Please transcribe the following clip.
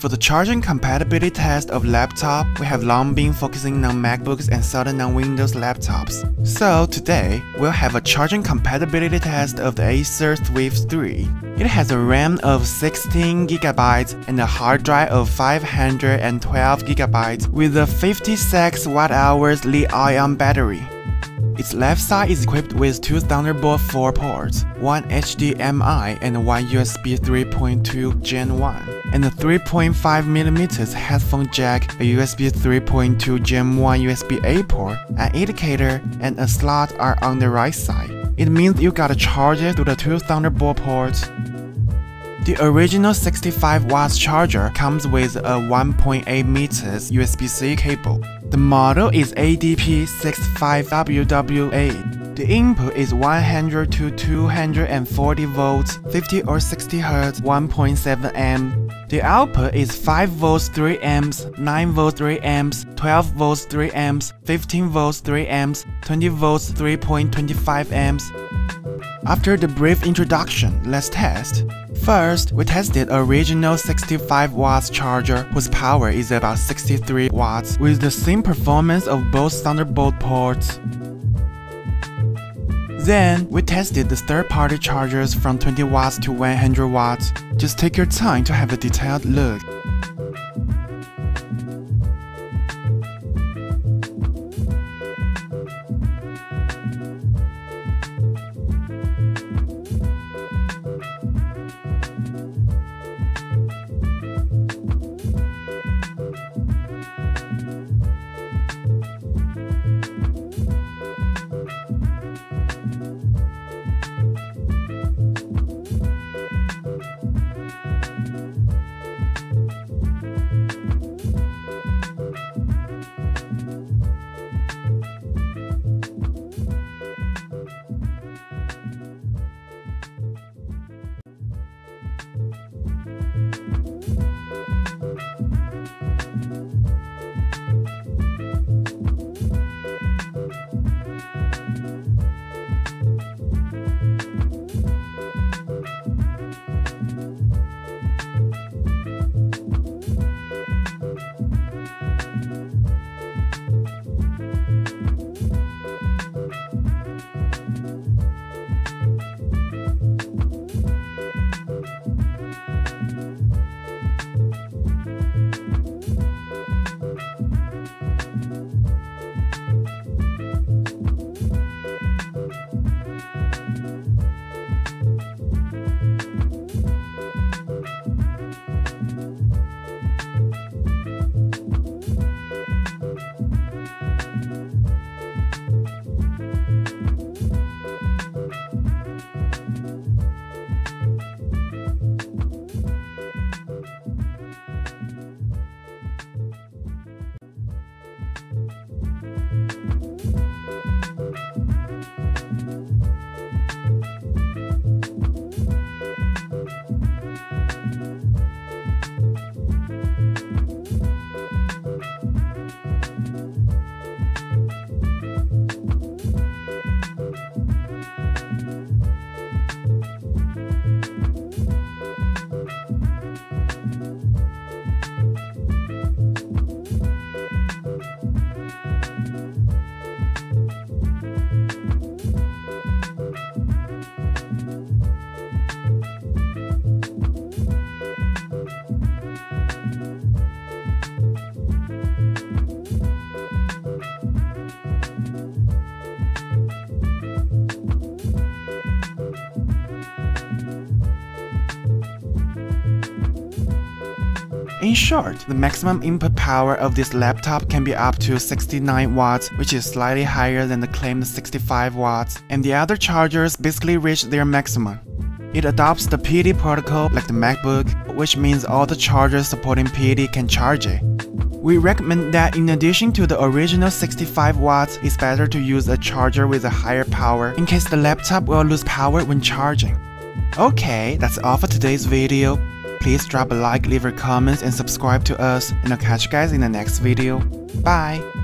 For the charging compatibility test of laptop, we have long been focusing on MacBooks and certain non-Windows laptops. So today, we'll have a charging compatibility test of the Acer Swift 3. It has a RAM of 16GB and a hard drive of 512GB with a 56 Wh Li-ion battery. Its left side is equipped with two Thunderbolt 4 ports, one HDMI and one USB 3.2 Gen 1, and a 3.5mm headphone jack, a USB 3.2 Gen 1 USB-A port, an indicator, and a slot are on the right side. It means you gotta charge it through the two Thunderbolt ports. The original 65 watts charger comes with a 1.8 meters USB-C cable. The model is ADP65WWA. The input is 100 to 240 volts, 50 or 60 Hz, 1.7 amp. The output is 5 volts 3 amps, 9 volts 3 amps, 12 volts 3 amps, 15 volts 3 amps, 20 volts 3.25 amps. After the brief introduction, let's test. First, we tested original 65 watts charger whose power is about 63 watts with the same performance of both Thunderbolt ports. Then, we tested the third-party chargers from 20 watts to 100 watts. Just take your time to have a detailed look. In short, the maximum input power of this laptop can be up to 69 watts, which is slightly higher than the claimed 65 watts, and the other chargers basically reach their maximum. It adopts the PD protocol like the MacBook, which means all the chargers supporting PD can charge it. We recommend that in addition to the original 65 watts, it's better to use a charger with a higher power in case the laptop will lose power when charging. Okay, that's all for today's video. Please drop a like, leave your comments, and subscribe to us, and I'll catch you guys in the next video. Bye!